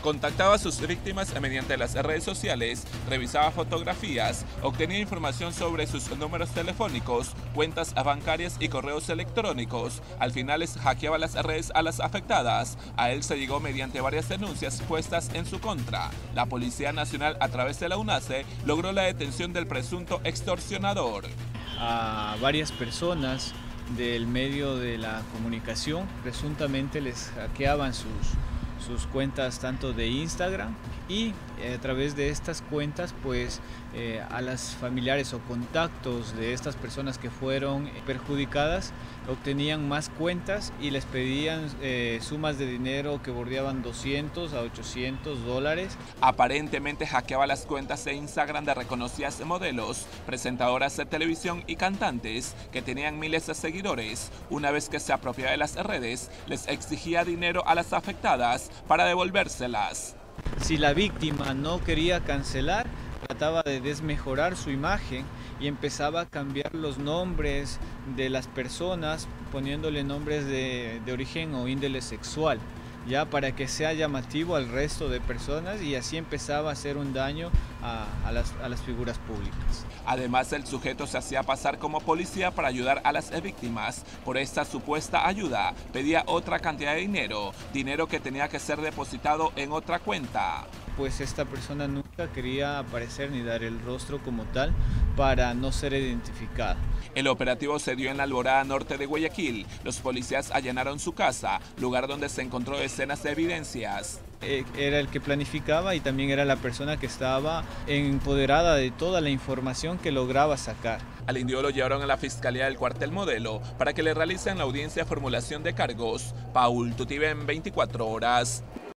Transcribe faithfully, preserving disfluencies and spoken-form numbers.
Contactaba a sus víctimas mediante las redes sociales, revisaba fotografías, obtenía información sobre sus números telefónicos, cuentas bancarias y correos electrónicos. Al final les hackeaba las redes a las afectadas. A él se llegó mediante varias denuncias puestas en su contra. La Policía Nacional, a través de la UNACE, logró la detención del presunto extorsionador. A varias personas del medio de la comunicación presuntamente les hackeaban sus sus cuentas tanto de Instagram y eh, a través de estas cuentas pues eh, a las familiares o contactos de estas personas que fueron perjudicadas obtenían más cuentas y les pedían eh, sumas de dinero que bordeaban doscientos a ochocientos dólares. Aparentemente hackeaba las cuentas de Instagram de reconocidas modelos, presentadoras de televisión y cantantes que tenían miles de seguidores. Una vez que se apropiaba de las redes, les exigía dinero a las afectadas para devolvérselas. Si la víctima no quería cancelar, trataba de desmejorar su imagen y empezaba a cambiar los nombres de las personas poniéndole nombres de, de origen o índole sexual, ya para que sea llamativo al resto de personas, y así empezaba a hacer un daño a, a, las, a las figuras públicas. Además, el sujeto se hacía pasar como policía para ayudar a las víctimas. Por esta supuesta ayuda, pedía otra cantidad de dinero, dinero que tenía que ser depositado en otra cuenta. Pues esta persona nunca quería aparecer ni dar el rostro como tal para no ser identificada. El operativo se dio en la Alborada Norte de Guayaquil. Los policías allanaron su casa, lugar donde se encontró decenas de evidencias. Era el que planificaba y también era la persona que estaba empoderada de toda la información que lograba sacar. Al individuo lo llevaron a la Fiscalía del Cuartel Modelo para que le realicen la audiencia de formulación de cargos. Paul Tutibén, veinticuatro horas.